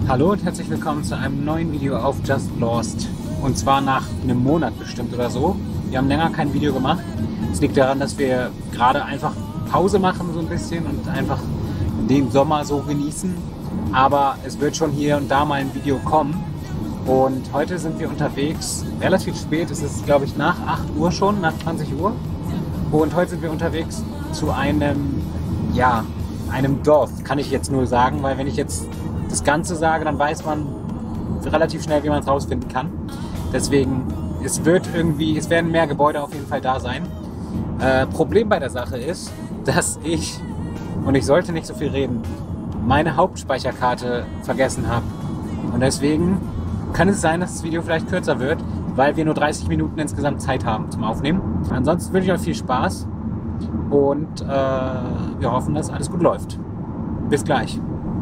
Hallo und herzlich willkommen zu einem neuen Video auf Just Lost. Und zwar nach einem Monat bestimmt oder so. Wir haben länger kein Video gemacht. Es liegt daran, dass wir gerade einfach Pause machen so ein bisschen und einfach den Sommer so genießen. Aber es wird schon hier und da mal ein Video kommen. Und heute sind wir unterwegs, relativ spät, es ist glaube ich nach 8 Uhr schon, nach 20 Uhr. Und heute sind wir unterwegs zu einem Dorf, kann ich jetzt nur sagen, weil wenn ich jetzt das Ganze sage, dann weiß man relativ schnell, wie man es rausfinden kann. Deswegen, es werden mehr Gebäude auf jeden Fall da sein. Problem bei der Sache ist, dass ich sollte nicht so viel reden, meine Hauptspeicherkarte vergessen habe. Und deswegen kann es sein, dass das Video vielleicht kürzer wird, weil wir nur 30 Minuten insgesamt Zeit haben zum Aufnehmen. Ansonsten wünsche ich euch viel Spaß und wir hoffen, dass alles gut läuft. Bis gleich.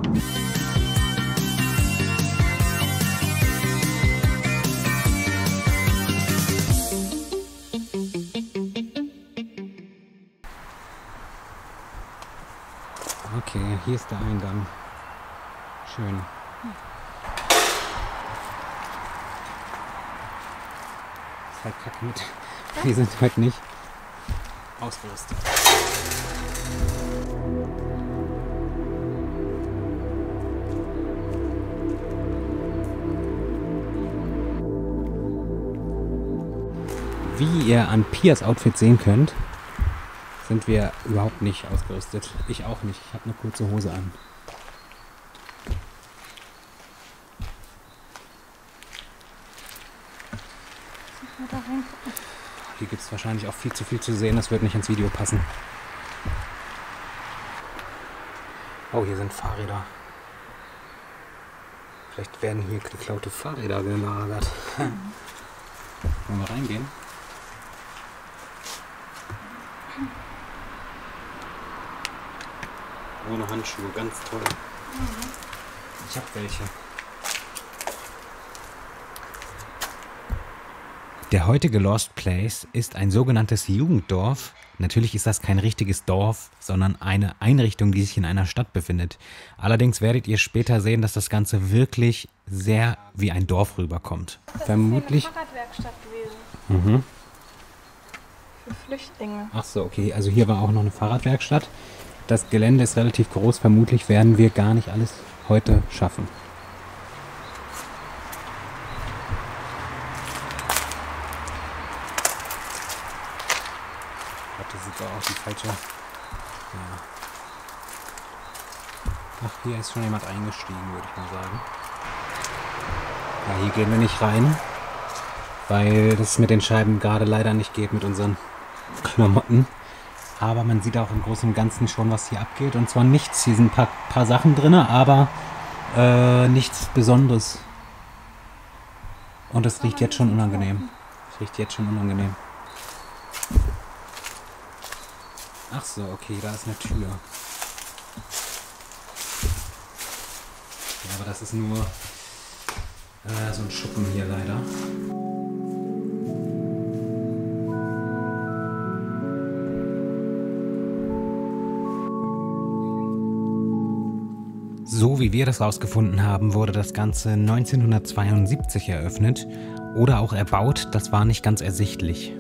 Okay, hier ist der Eingang. Schön. Ist halt kacke mit. Wir sind heute nicht ausgerüstet. Wie ihr an Pias Outfit sehen könnt, sind wir überhaupt nicht ausgerüstet. Ich auch nicht. Ich habe eine kurze Hose an. Hier gibt es wahrscheinlich auch viel zu sehen. Das wird nicht ins Video passen. Oh, hier sind Fahrräder. Vielleicht werden hier geklaute Fahrräder gelagert. Wollen wir reingehen? Ohne Handschuhe, ganz toll. Ich habe welche. Der heutige Lost Place ist ein sogenanntes Jugenddorf. Natürlich ist das kein richtiges Dorf, sondern eine Einrichtung, die sich in einer Stadt befindet. Allerdings werdet ihr später sehen, dass das Ganze wirklich sehr wie ein Dorf rüberkommt. Das Vermutlich. ist eine Fahrradwerkstatt gewesen. Mhm. Für Flüchtlinge. Ach so, okay. Also hier war auch noch eine Fahrradwerkstatt. Das Gelände ist relativ groß. Vermutlich werden wir gar nicht alles heute schaffen. Das ist auch die falsche. Ja. Ach, hier ist schon jemand eingestiegen, würde ich mal sagen. Ja, hier gehen wir nicht rein, weil das mit den Scheiben gerade leider nicht geht mit unseren Klamotten. Aber man sieht auch im Großen und Ganzen schon, was hier abgeht. Und zwar nichts. Hier sind ein paar Sachen drin, aber nichts Besonderes. Und es riecht jetzt schon unangenehm. Es riecht jetzt schon unangenehm. Ach so, okay, da ist eine Tür. Ja, aber das ist nur so ein Schuppen hier leider. So wie wir das rausgefunden haben, wurde das Ganze 1972 eröffnet oder auch erbaut. Das war nicht ganz ersichtlich.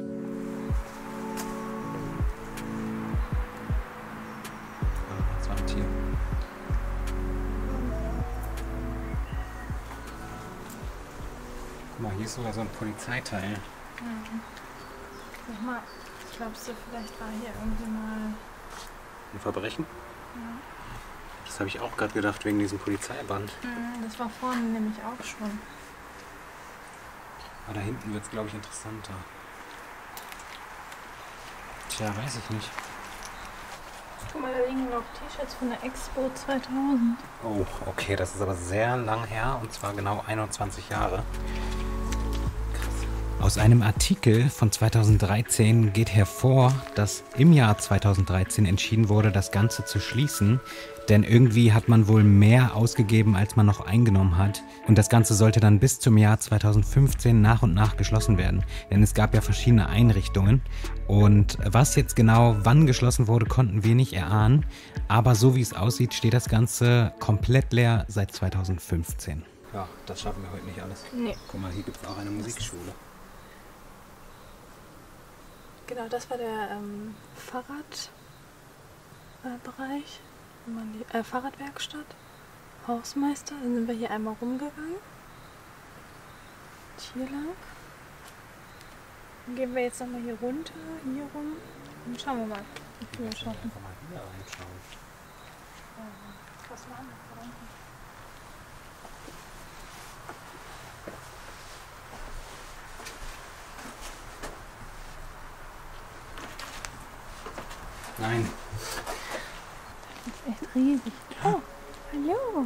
Guck mal, hier ist sogar so ein Polizeiteil. Sag mal, glaubst du, vielleicht war hier irgendwie mal Ein Verbrechen? Ja. Das habe ich auch gerade gedacht, wegen diesem Polizeiband. Das war vorne nämlich auch schon. Aber da hinten wird es, glaube ich, interessanter. Tja, weiß ich nicht. Guck mal, da liegen noch T-Shirts von der Expo 2000. Oh, okay, das ist aber sehr lang her und zwar genau 21 Jahre. Krass. Aus einem Artikel von 2013 geht hervor, dass im Jahr 2013 entschieden wurde, das Ganze zu schließen, denn irgendwie hat man wohl mehr ausgegeben, als man noch eingenommen hat. Und das Ganze sollte dann bis zum Jahr 2015 nach und nach geschlossen werden, denn es gab ja verschiedene Einrichtungen. Und was jetzt genau wann geschlossen wurde, konnten wir nicht erahnen. Aber so wie es aussieht, steht das Ganze komplett leer seit 2015. Ja, das schaffen wir heute nicht alles. Nee. Guck mal, hier gibt es auch eine Musikschule. Genau, das war der Fahrradbereich, Fahrradwerkstatt, Hausmeister. Dann sind wir hier einmal rumgegangen. Hier lang. Dann gehen wir jetzt nochmal hier runter, hier rum. Und schauen wir mal, wie viel wir schaffen. Einfach mal wieder reinschauen. Was machen wir da unten? Nein. Das ist echt riesig. Oh, hallo.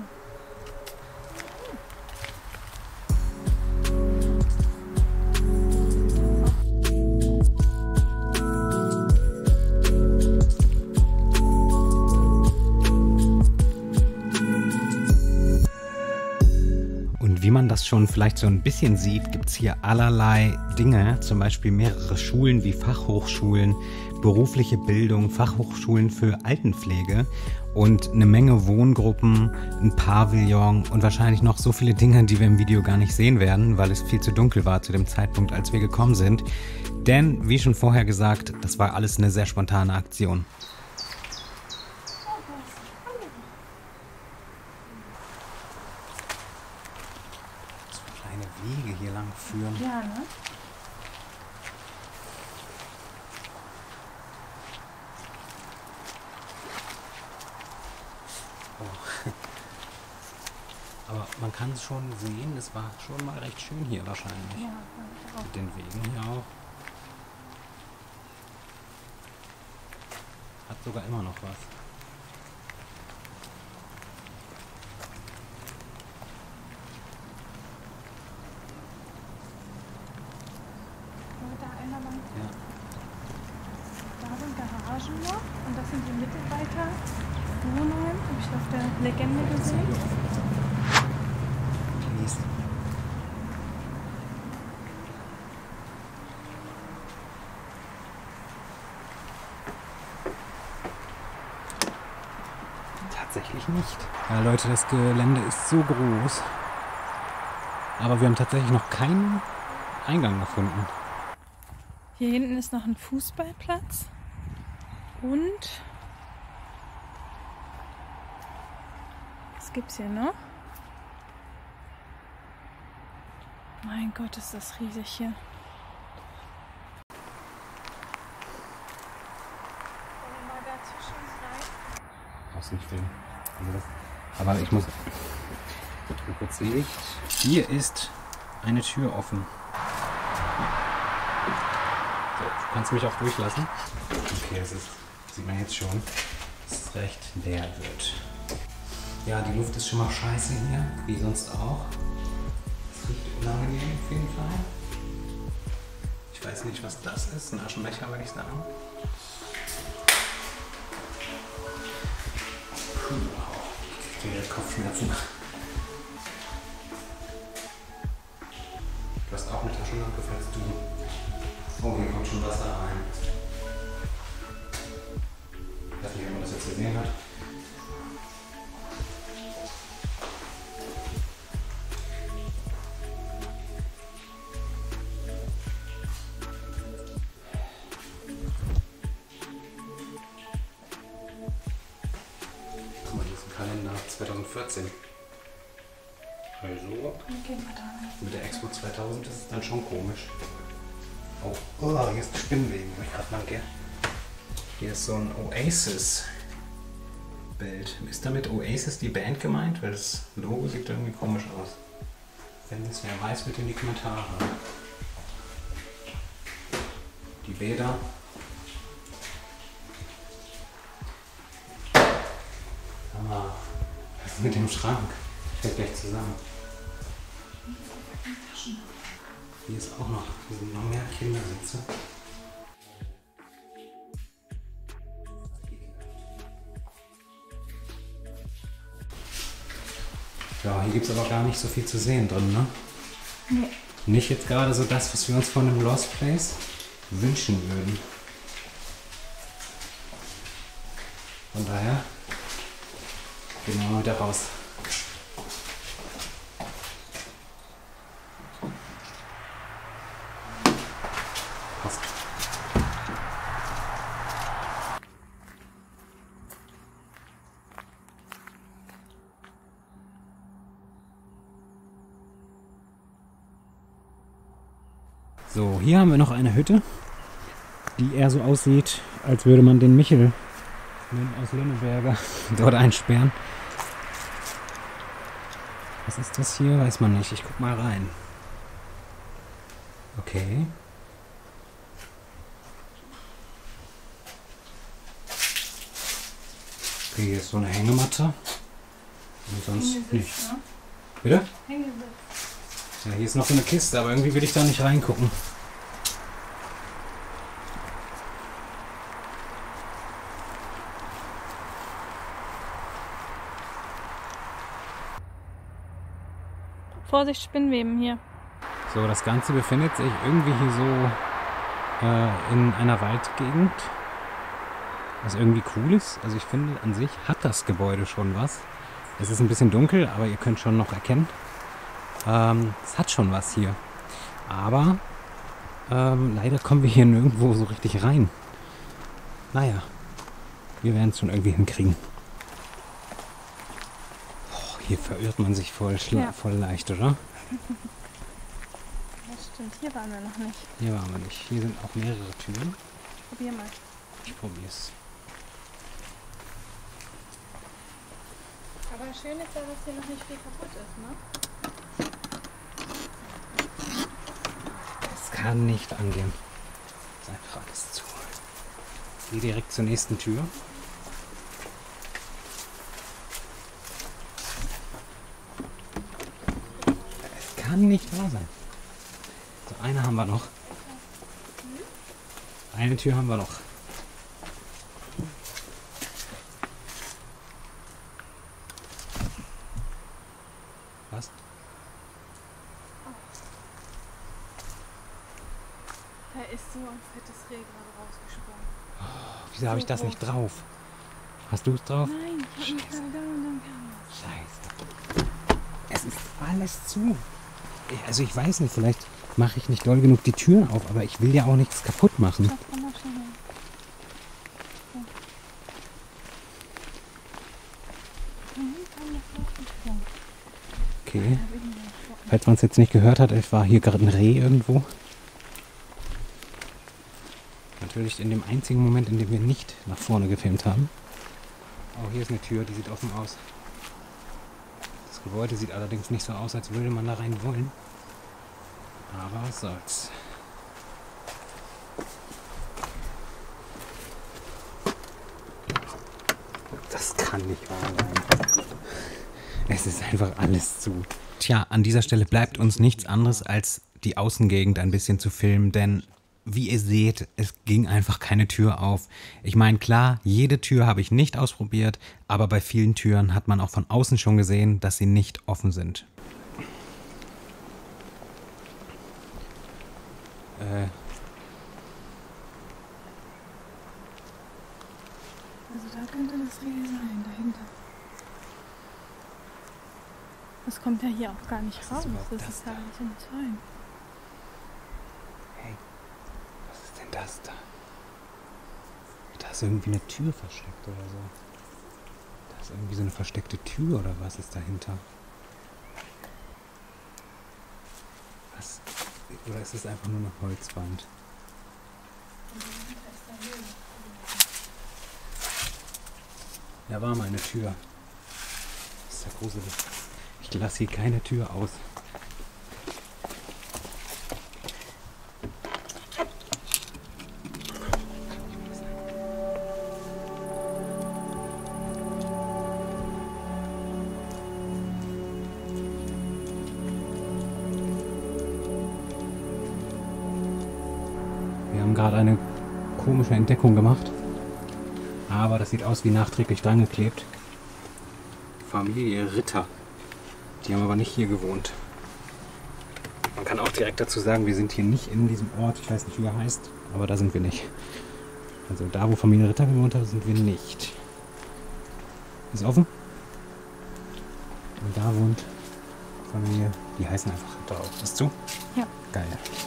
Und wie man das schon vielleicht so ein bisschen sieht, gibt es hier allerlei Dinge, zum Beispiel mehrere Schulen wie Fachhochschulen, berufliche Bildung, Fachhochschulen für Altenpflege und eine Menge Wohngruppen, ein Pavillon und wahrscheinlich noch so viele Dinge, die wir im Video gar nicht sehen werden, weil es viel zu dunkel war zu dem Zeitpunkt, als wir gekommen sind. Denn, wie schon vorher gesagt, das war alles eine sehr spontane Aktion. Wege hier lang führen. Ja, ne? Oh. Aber man kann es schon sehen, es war schon mal recht schön hier wahrscheinlich. Ja, auch. Mit den Wegen hier auch. Hat sogar immer noch was. Ja. Da sind Garagen noch und das sind die Mitarbeiterwohnungen. Habe ich auf der Legende gesehen. Genießen. Tatsächlich nicht. Ja Leute, das Gelände ist so groß. Aber wir haben tatsächlich noch keinen Eingang gefunden. Hier hinten ist noch ein Fußballplatz und was gibt's hier noch? Mein Gott, ist das riesig hier. Brauchst nicht filmen. Aber ich muss kurz Licht. Hier ist eine Tür offen. So, du kannst mich auch durchlassen. Okay, das sieht man jetzt schon, dass es recht leer wird. Ja, die Luft ist schon mal scheiße hier, wie sonst auch. Es riecht unangenehm auf jeden Fall. Ich weiß nicht, was das ist. Ein Aschenbecher, würde ich sagen. Puh, ich kriege direkt Kopfschmerzen. Du hast auch eine Taschenlampe, falls du... Oh, hier kommt schon Wasser rein. Ich weiß nicht, ob man das jetzt gesehen hat. Guck mal, hier ist ein Kalender 2014. Also, mit der Expo 2000 ist es dann schon komisch. Oh, hier ist ein Spinnweben, wo ich gerade lang gehe. Hier ist so ein Oasis-Bild. Ist damit Oasis die Band gemeint? Weil das Logo sieht irgendwie komisch aus. Wenn es wer weiß, bitte in die Kommentare. Die Bäder. Aber was ist mit dem Schrank? Fällt gleich zusammen. Hier ist auch noch, hier sind noch mehr Kindersitze. Ja, hier gibt es aber gar nicht so viel zu sehen drin, ne? Nee. Nicht jetzt gerade so das, was wir uns von einem Lost Place wünschen würden. Von daher gehen wir mal wieder raus. Passt. So, hier haben wir noch eine Hütte, die eher so aussieht, als würde man den Michel aus Lönneberger dort einsperren. Was ist das hier? Weiß man nicht. Ich guck mal rein. Okay. Okay, hier ist so eine Hängematte. Und sonst nichts. Ne? Bitte? Hängesitz. Ja, hier ist noch so eine Kiste, aber irgendwie will ich da nicht reingucken. Vorsicht, Spinnweben hier. So, das Ganze befindet sich irgendwie hier so in einer Waldgegend, was irgendwie cool ist. Also ich finde, an sich hat das Gebäude schon was. Es ist ein bisschen dunkel, aber ihr könnt schon noch erkennen, es hat schon was hier. Aber leider kommen wir hier nirgendwo so richtig rein. Naja, wir werden es schon irgendwie hinkriegen. Oh, hier verirrt man sich voll leicht, oder? Das stimmt, hier waren wir noch nicht. Hier waren wir nicht. Hier sind auch mehrere Türen. Probier mal. Ich probier's. Aber schön ist ja, dass hier noch nicht viel kaputt ist, ne? Das kann nicht angehen. Das ist einfach alles zu. Ich gehe direkt zur nächsten Tür. Es kann nicht wahr sein. So, eine haben wir noch. Eine Tür haben wir noch. Was? Da ist so ein fettes Reh gerade rausgesprungen. Wieso habe ich das nicht drauf? Hast du es drauf? Nein, ich hab mich gerade da und dann kam es. Scheiße. Es ist alles zu. Also ich weiß nicht, vielleicht mache ich nicht doll genug die Türen auf, aber ich will ja auch nichts kaputt machen. Das kann man schon hin. Okay. Falls man es jetzt nicht gehört hat, es war hier gerade ein Reh irgendwo. Natürlich in dem einzigen Moment, in dem wir nicht nach vorne gefilmt haben. Oh, hier ist eine Tür, die sieht offen aus. Das Gebäude sieht allerdings nicht so aus, als würde man da rein wollen. Aber was soll's. Das kann nicht wahr sein. Es ist einfach alles zu. Tja, an dieser Stelle bleibt uns nichts anderes, als die Außengegend ein bisschen zu filmen, denn wie ihr seht, es ging einfach keine Tür auf. Ich meine, klar, jede Tür habe ich nicht ausprobiert, aber bei vielen Türen hat man auch von außen schon gesehen, dass sie nicht offen sind. Also da könnte das Reh sein, dahinter. Das kommt ja hier auch gar nicht raus. überhaupt Das das ist da? ja alles im Zäun. Hey, was ist denn das da? Da ist irgendwie eine Tür versteckt oder so. Da ist irgendwie so eine versteckte Tür oder was ist dahinter? Was? Oder ist es einfach nur eine Holzwand? Da war mal eine Tür. Das ist ja gruselig. Ich lasse hier keine Tür aus. gerade eine komische Entdeckung gemacht. Aber das sieht aus wie nachträglich dran geklebt. Familie Ritter. Die haben aber nicht hier gewohnt. Man kann auch direkt dazu sagen, wir sind hier nicht in diesem Ort. Ich weiß nicht, wie er heißt, aber da sind wir nicht. Also da, wo Familie Ritter gewohnt hat, sind wir nicht. Ist offen. Und da wohnt Familie, die heißen einfach Ritter auch. Ist zu? Ja. Geil.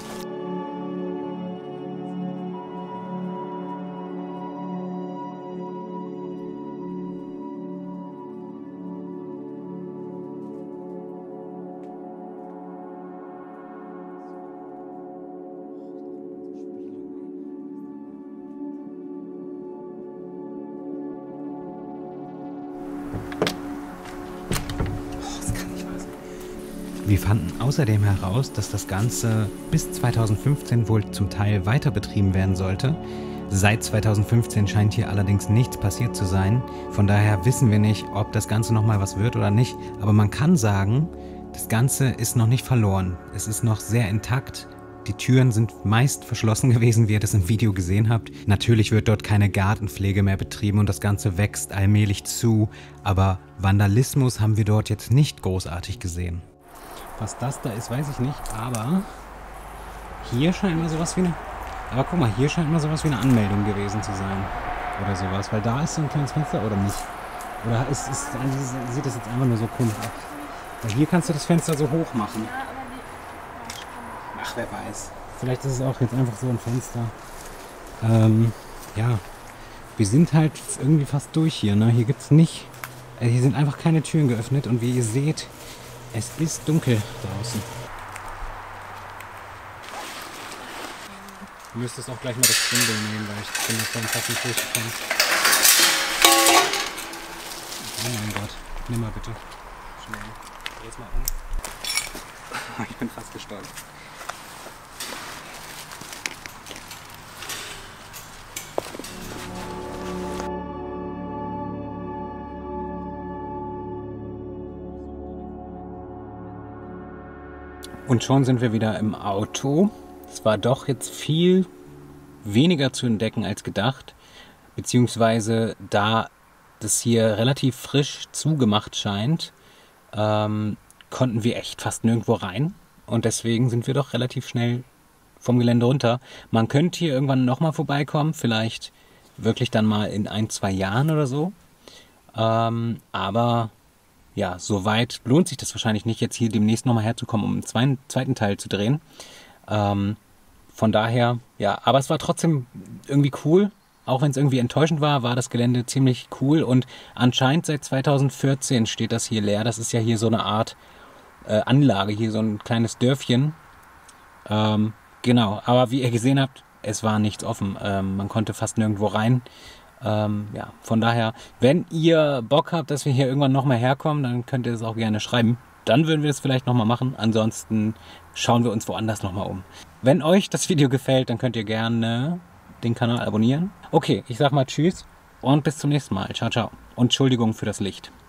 Wir fanden außerdem heraus, dass das Ganze bis 2015 wohl zum Teil weiter betrieben werden sollte. Seit 2015 scheint hier allerdings nichts passiert zu sein. Von daher wissen wir nicht, ob das Ganze nochmal was wird oder nicht. Aber man kann sagen, das Ganze ist noch nicht verloren. Es ist noch sehr intakt. Die Türen sind meist verschlossen gewesen, wie ihr das im Video gesehen habt. Natürlich wird dort keine Gartenpflege mehr betrieben und das Ganze wächst allmählich zu. Aber Vandalismus haben wir dort jetzt nicht großartig gesehen. Was das da ist, weiß ich nicht, aber hier scheint mal sowas wie eine... Aber guck mal, hier scheint mal sowas wie eine Anmeldung gewesen zu sein. Oder sowas, weil da ist so ein kleines Fenster, oder nicht? Oder sieht das jetzt einfach nur so komisch aus? Weil hier kannst du das Fenster so hoch machen. Ja, aber Ach, wer weiß. Vielleicht ist es auch jetzt einfach so ein Fenster. Ja, wir sind halt irgendwie fast durch hier, ne? Hier gibt's nicht... hier sind einfach keine Türen geöffnet und wie ihr seht... Es ist dunkel draußen. Du müsstest auch gleich mal das Spindel nehmen, weil ich bin da vorhin fast nicht durchgekommen. Oh mein Gott. Nimm mal bitte. Schnell. Dreh's mal um. Ich bin fast gestorben. Und schon sind wir wieder im Auto. Es war doch jetzt viel weniger zu entdecken als gedacht. Beziehungsweise da das hier relativ frisch zugemacht scheint, konnten wir echt fast nirgendwo rein. Und deswegen sind wir doch relativ schnell vom Gelände runter. Man könnte hier irgendwann nochmal vorbeikommen. Vielleicht wirklich dann mal in 1-2 Jahren oder so. Aber... ja, soweit lohnt sich das wahrscheinlich nicht, jetzt hier demnächst nochmal herzukommen, um einen zweiten Teil zu drehen. Von daher, ja, aber es war trotzdem irgendwie cool. Auch wenn es irgendwie enttäuschend war, war das Gelände ziemlich cool. Und anscheinend seit 2014 steht das hier leer. Das ist ja hier so eine Art Anlage, hier so ein kleines Dörfchen. Genau, aber wie ihr gesehen habt, es war nichts offen. Man konnte fast nirgendwo rein. Ja, von daher, wenn ihr Bock habt, dass wir hier irgendwann nochmal herkommen, dann könnt ihr das auch gerne schreiben. Dann würden wir es vielleicht nochmal machen. Ansonsten schauen wir uns woanders nochmal um. Wenn euch das Video gefällt, dann könnt ihr gerne den Kanal abonnieren. Okay, ich sag mal tschüss und bis zum nächsten Mal. Ciao, ciao. Und Entschuldigung für das Licht.